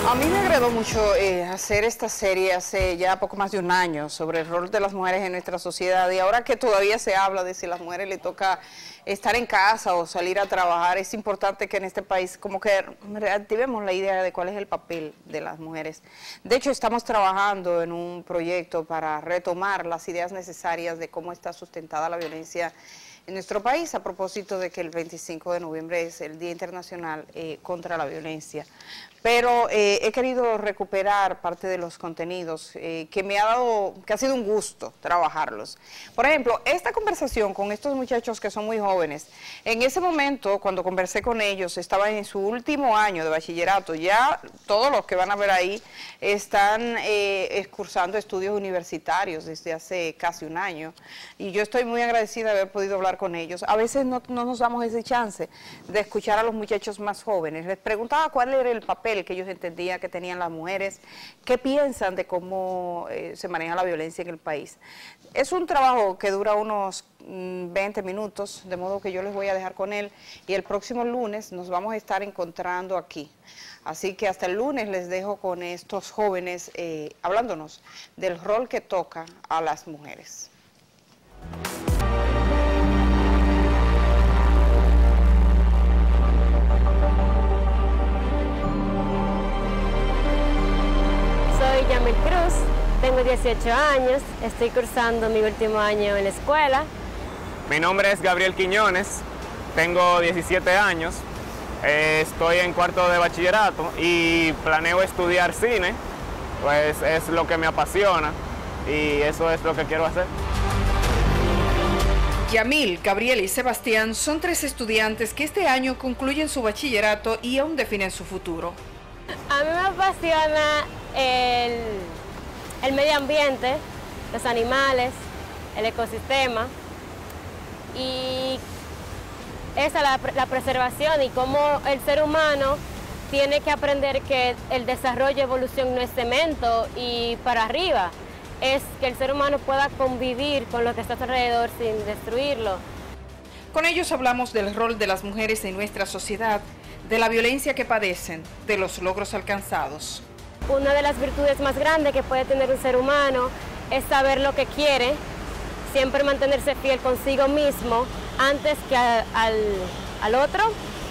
A mí me agradó mucho hacer esta serie hace ya poco más de un año sobre el rol de las mujeres en nuestra sociedad, y ahora que todavía se habla de si a las mujeres les toca estar en casa o salir a trabajar, es importante que en este país como que reactivemos la idea de cuál es el papel de las mujeres. De hecho, estamos trabajando en un proyecto para retomar las ideas necesarias de cómo está sustentada la violencia en nuestro país, a propósito de que el 25 de noviembre es el Día Internacional contra la Violencia. Pero he querido recuperar parte de los contenidos que ha sido un gusto trabajarlos. Por ejemplo, esta conversación con estos muchachos que son muy jóvenes, en ese momento, cuando conversé con ellos, estaban en su último año de bachillerato. Ya todos los que van a ver ahí están cursando estudios universitarios desde hace casi un año. Y yo estoy muy agradecida de haber podido hablar con ellos. A veces no nos damos ese chance de escuchar a los muchachos más jóvenes. Les preguntaba cuál era el papel que ellos entendían que tenían las mujeres, qué piensan de cómo se maneja la violencia en el país. Es un trabajo que dura unos 20 minutos, de modo que yo les voy a dejar con él, y el próximo lunes nos vamos a estar encontrando aquí. Así que hasta el lunes les dejo con estos jóvenes hablándonos del rol que toca a las mujeres. Soy Yamil Cruz, tengo 18 años, estoy cursando mi último año en la escuela. Mi nombre es Gabriel Quiñones, tengo 17 años, estoy en cuarto de bachillerato y planeo estudiar cine, pues es lo que me apasiona y eso es lo que quiero hacer. Yamil, Gabriel y Sebastián son 3 estudiantes que este año concluyen su bachillerato y aún definen su futuro. A mí me apasiona el medio ambiente, los animales, el ecosistema y la preservación y cómo el ser humano tiene que aprender que el desarrollo y evolución no es cemento y para arriba, es que el ser humano pueda convivir con lo que está a su alrededor sin destruirlo. Con ellos hablamos del rol de las mujeres en nuestra sociedad, de la violencia que padecen, de los logros alcanzados. Una de las virtudes más grandes que puede tener un ser humano es saber lo que quiere, siempre mantenerse fiel consigo mismo antes que al otro,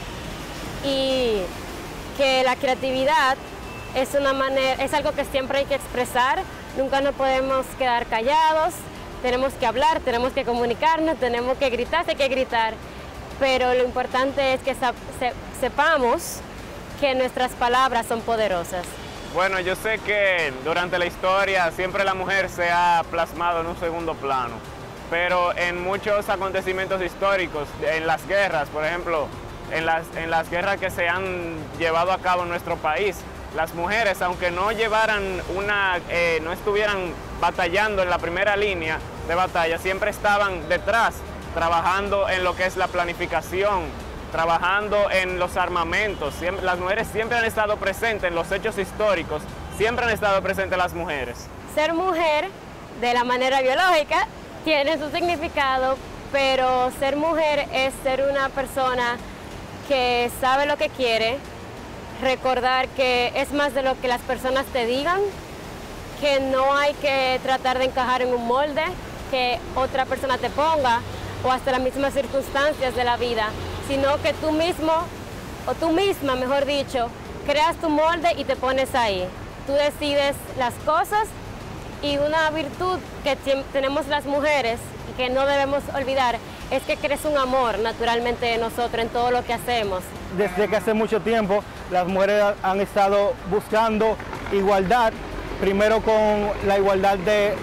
y que la creatividad es algo que siempre hay que expresar, nunca nos podemos quedar callados, tenemos que hablar, tenemos que comunicarnos, tenemos que gritar, hay que gritar, pero lo importante es que sepamos que nuestras palabras son poderosas. Bueno, yo sé que durante la historia siempre la mujer se ha plasmado en un segundo plano, pero en muchos acontecimientos históricos, en las guerras, por ejemplo, en las guerras que se han llevado a cabo en nuestro país, las mujeres, aunque no no estuvieran batallando en la primera línea de batalla, siempre estaban detrás, trabajando en lo que es la planificación, trabajando en los armamentos. Las mujeres siempre han estado presentes en los hechos históricos, siempre han estado presentes las mujeres. Ser mujer, de la manera biológica, tiene su significado, pero ser mujer es ser una persona que sabe lo que quiere, recordar que es más de lo que las personas te digan, que no hay que tratar de encajar en un molde que otra persona te ponga o hasta las mismas circunstancias de la vida, sino que tú mismo, o tú misma, mejor dicho, creas tu molde y te pones ahí. Tú decides las cosas, y una virtud que tenemos las mujeres y que no debemos olvidar es que crece un amor naturalmente de nosotros en todo lo que hacemos. Desde que hace mucho tiempo las mujeres han estado buscando igualdad, primero con la igualdad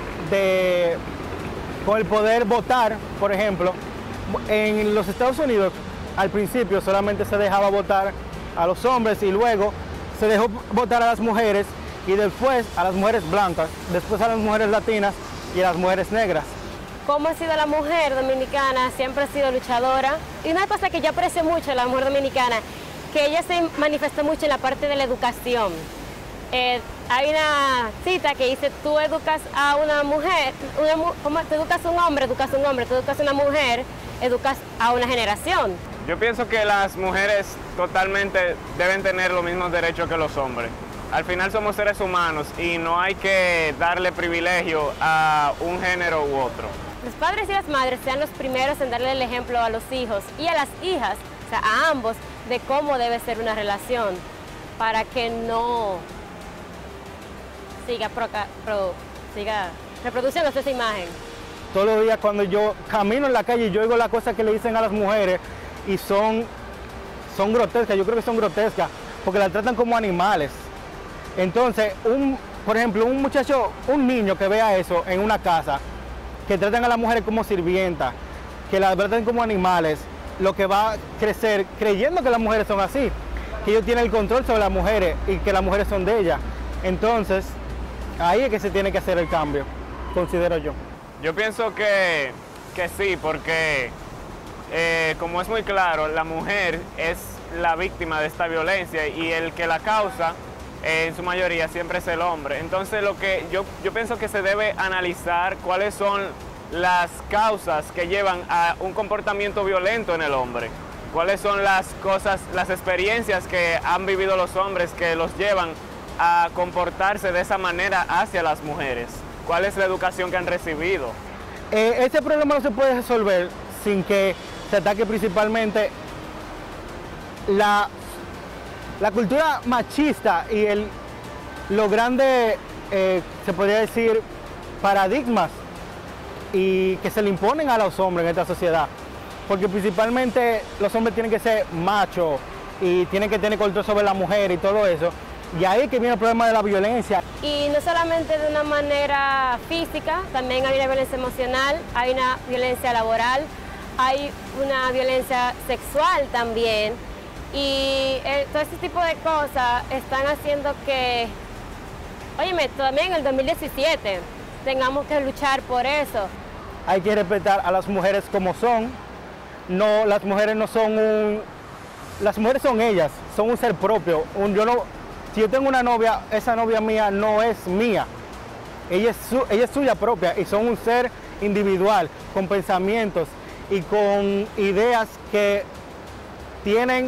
con el poder votar, por ejemplo. En los Estados Unidos al principio solamente se dejaba votar a los hombres y luego se dejó votar a las mujeres y después a las mujeres blancas, después a las mujeres latinas y a las mujeres negras. ¿Cómo ha sido la mujer dominicana? Siempre ha sido luchadora. Y una cosa que yo aprecio mucho de la mujer dominicana, que ella se manifestó mucho en la parte de la educación. Hay una cita que dice, tú educas a una mujer, tú educas a un hombre, tú educas a una mujer, educas a una generación. Yo pienso que las mujeres totalmente deben tener los mismos derechos que los hombres. Al final somos seres humanos y no hay que darle privilegio a un género u otro. Los padres y las madres sean los primeros en darle el ejemplo a los hijos y a las hijas, o sea, a ambos, de cómo debe ser una relación para que no siga reproduciéndose esa imagen. Todos los días cuando yo camino en la calle, yo oigo las cosas que le dicen a las mujeres y son grotescas, yo creo que son grotescas, porque las tratan como animales. Entonces, por ejemplo, un niño que vea eso en una casa, que tratan a las mujeres como sirvientas, que las tratan como animales, lo que va a crecer creyendo que las mujeres son así, que ellos tienen el control sobre las mujeres y que las mujeres son de ellas. Entonces, ahí es que se tiene que hacer el cambio, considero yo. Yo pienso que sí, porque como es muy claro, la mujer es la víctima de esta violencia y el que la causa, en su mayoría, siempre es el hombre. Entonces, yo pienso que se debe analizar cuáles son las causas que llevan a un comportamiento violento en el hombre. Cuáles son las experiencias que han vivido los hombres que los llevan a comportarse de esa manera hacia las mujeres. ¿Cuál es la educación que han recibido? Este problema no se puede resolver sin que se ataque principalmente la cultura machista y los grandes, se podría decir, paradigmas y que se le imponen a los hombres en esta sociedad. Porque principalmente los hombres tienen que ser machos y tienen que tener control sobre la mujer y todo eso. Y ahí es que viene el problema de la violencia. Y no solamente de una manera física, también hay una violencia emocional, hay una violencia laboral, hay una violencia sexual también. Y todo ese tipo de cosas están haciendo que, óyeme, también en el 2017 tengamos que luchar por eso. Hay que respetar a las mujeres como son. No, las mujeres no son las mujeres son ellas, son un ser propio. Si yo tengo una novia, esa novia mía no es mía. Ella es suya propia y son un ser individual, con pensamientos y con ideas que tienen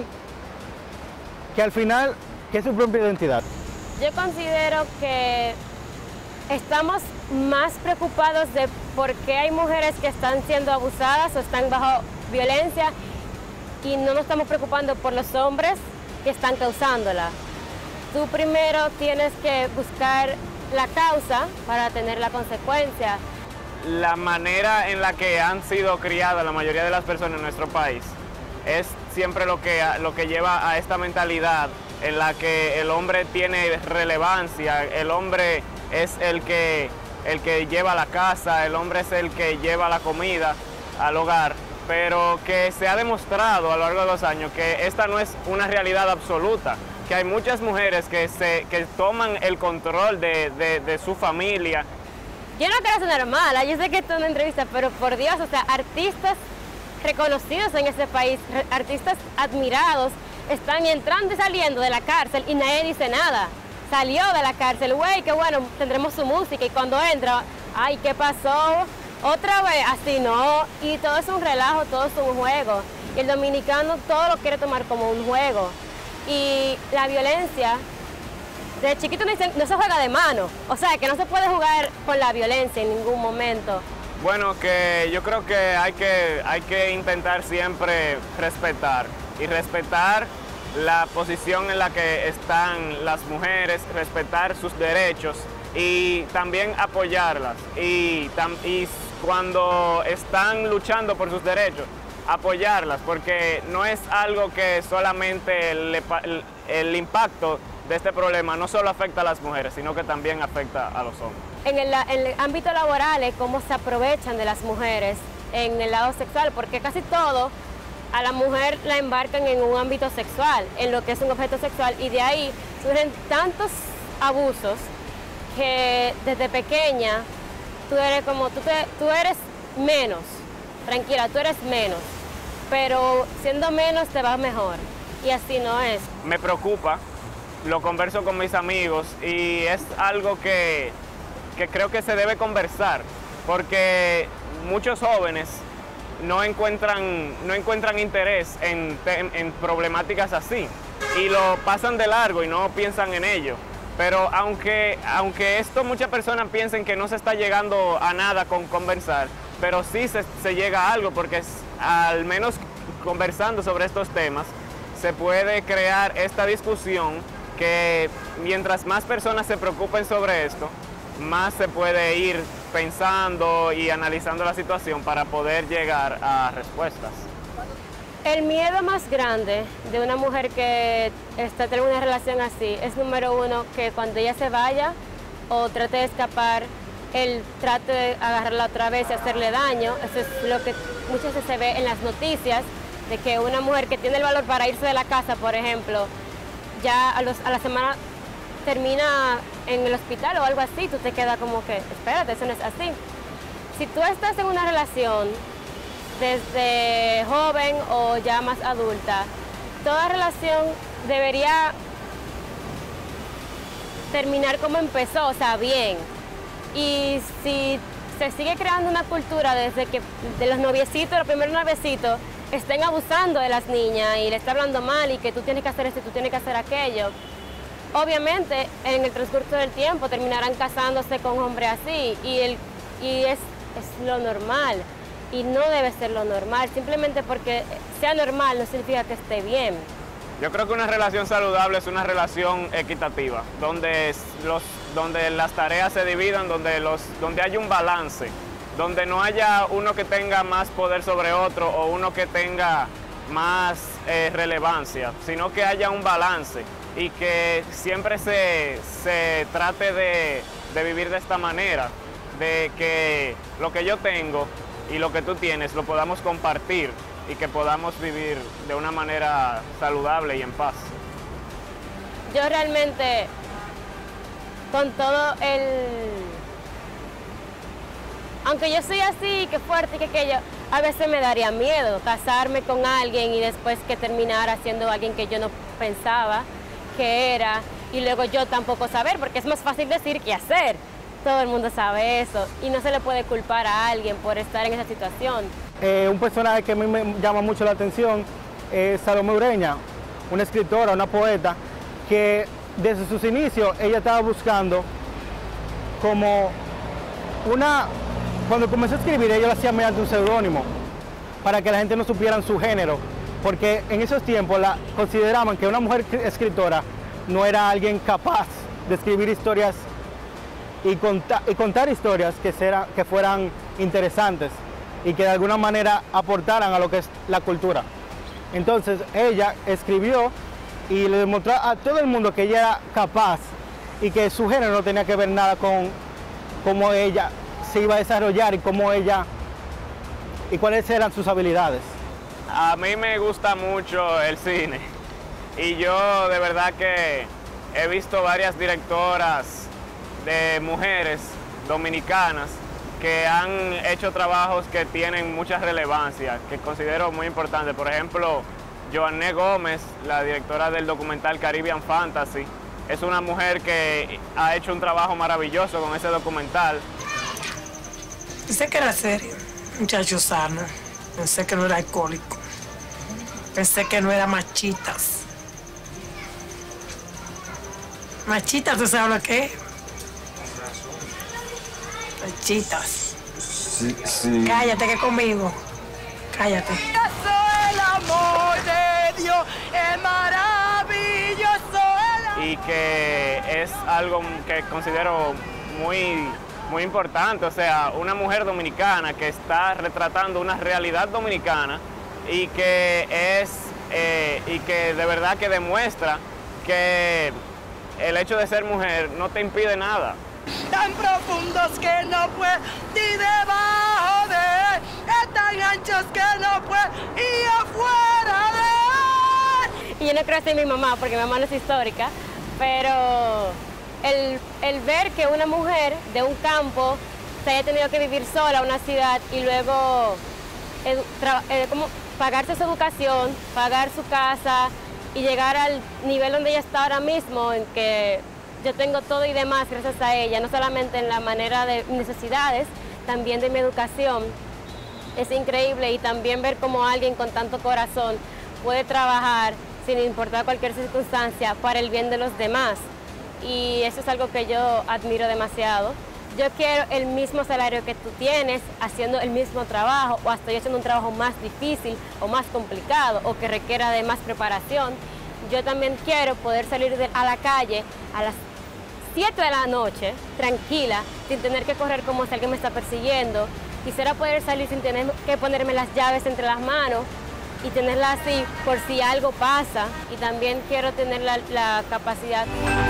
que al final, que es su propia identidad. Yo considero que estamos más preocupados de por qué hay mujeres que están siendo abusadas o están bajo violencia y no nos estamos preocupando por los hombres que están causándola. Tú primero tienes que buscar la causa para tener la consecuencia. La manera en la que han sido criadas la mayoría de las personas en nuestro país es siempre lo que lleva a esta mentalidad en la que el hombre tiene relevancia, el hombre es el que lleva la casa, el hombre es el que lleva la comida al hogar, pero que se ha demostrado a lo largo de los años que esta no es una realidad absoluta, que hay muchas mujeres que toman el control de su familia. Yo no quiero sonar mala, yo sé que esto es una entrevista, pero por Dios, o sea, artistas reconocidos en este país, artistas admirados, están entrando y saliendo de la cárcel y nadie dice nada. Salió de la cárcel, güey, qué bueno, tendremos su música y cuando entra, ay, ¿qué pasó? Otra vez, así no, y todo es un relajo, todo es un juego. Y el dominicano todo lo quiere tomar como un juego. Y la violencia, desde chiquito no se juega de mano, o sea que no se puede jugar con la violencia en ningún momento. Bueno, que yo creo que hay que intentar siempre respetar la posición en la que están las mujeres, respetar sus derechos y también apoyarlas. Y cuando están luchando por sus derechos, apoyarlas, porque no es algo que solamente el impacto de este problema no solo afecta a las mujeres, sino que también afecta a los hombres. En el ámbito laboral es cómo se aprovechan de las mujeres en el lado sexual, porque casi todo a la mujer la embarcan en un ámbito sexual, en lo que es un objeto sexual, y de ahí surgen tantos abusos que desde pequeña tú eres menos, tranquila, tú eres menos, pero siendo menos te va mejor, y así no es. Me preocupa, lo converso con mis amigos y es algo que creo que se debe conversar, porque muchos jóvenes no encuentran interés en problemáticas así y lo pasan de largo y no piensan en ello. Pero aunque esto muchas personas piensen que no se está llegando a nada con conversar, pero sí se llega a algo, porque al menos conversando sobre estos temas se puede crear esta discusión que mientras más personas se preocupen sobre esto, más se puede ir pensando y analizando la situación para poder llegar a respuestas. El miedo más grande de una mujer que está teniendo una relación así es, número uno, que cuando ella se vaya o trate de escapar, él trate de agarrarla otra vez y hacerle daño. Eso es lo que muchas veces se ve en las noticias, de que una mujer que tiene el valor para irse de la casa, por ejemplo, ya a la semana termina en el hospital o algo así, tú te quedas como que, espérate, eso no es así. Si tú estás en una relación desde joven o ya más adulta, toda relación debería terminar como empezó, o sea, bien. Y si se sigue creando una cultura desde que de los noviecitos, los primeros noviecitos, estén abusando de las niñas y le está hablando mal y que tú tienes que hacer esto y tú tienes que hacer aquello, obviamente en el transcurso del tiempo terminarán casándose con hombres así y es lo normal. Y no debe ser lo normal, simplemente porque sea normal no significa que esté bien. Yo creo que una relación saludable es una relación equitativa, donde las tareas se dividan, donde haya un balance, donde no haya uno que tenga más poder sobre otro o uno que tenga más relevancia, sino que haya un balance y que siempre se trate de vivir de esta manera, de que lo que yo tengo y lo que tú tienes lo podamos compartir y que podamos vivir de una manera saludable y en paz. Yo realmente, con todo aunque yo soy así, que fuerte y que aquello, a veces me daría miedo casarme con alguien y después que terminara siendo alguien que yo no pensaba que era, y luego yo tampoco saber, porque es más fácil decir que hacer. Todo el mundo sabe eso y no se le puede culpar a alguien por estar en esa situación. Un personaje que a mí me llama mucho la atención es Salomé Ureña, una escritora, una poeta, que desde sus inicios ella estaba buscando como cuando comenzó a escribir ella lo hacía mediante un seudónimo, para que la gente no supiera su género, porque en esos tiempos consideraban que una mujer escritora no era alguien capaz de escribir historias y contar historias que fueran interesantes y que de alguna manera aportaran a lo que es la cultura. Entonces ella escribió y le demostró a todo el mundo que ella era capaz y que su género no tenía que ver nada con cómo ella se iba a desarrollar y y cuáles eran sus habilidades. A mí me gusta mucho el cine y yo de verdad que he visto varias directoras de mujeres dominicanas que han hecho trabajos que tienen mucha relevancia, que considero muy importantes. Por ejemplo, Joanné Gómez, la directora del documental Caribbean Fantasy, es una mujer que ha hecho un trabajo maravilloso con ese documental. Pensé que era serio, muchacho sano. Pensé que no era alcohólico. Pensé que no era machitas. Machitas, ¿tú sabes lo que es? Machitas. Sí. Cállate que conmigo. Cállate. El amor de Dios es maravilloso. Y que es algo que considero muy importante, o sea, una mujer dominicana que está retratando una realidad dominicana y que de verdad que demuestra que el hecho de ser mujer no te impide nada. Tan profundos que no puedes ni debajo de él, es tan anchos que no puedes ir afuera de él. Y yo no creo así en mi mamá, porque mi mamá no es histórica, pero el ver que una mujer de un campo se haya tenido que vivir sola en una ciudad y luego como pagarse su educación, pagar su casa y llegar al nivel donde ella está ahora mismo, en que yo tengo todo y demás gracias a ella, no solamente en la manera de necesidades, también de mi educación. Es increíble, y también ver cómo alguien con tanto corazón puede trabajar sin importar cualquier circunstancia para el bien de los demás. y eso es algo que yo admiro demasiado. Yo quiero el mismo salario que tú tienes haciendo el mismo trabajo o hasta yo haciendo un trabajo más difícil o más complicado o que requiera de más preparación. Yo también quiero poder salir a la calle a las 7 de la noche, tranquila, sin tener que correr como si alguien me está persiguiendo. Quisiera poder salir sin tener que ponerme las llaves entre las manos y tenerla así por si algo pasa. Y también quiero tener la capacidad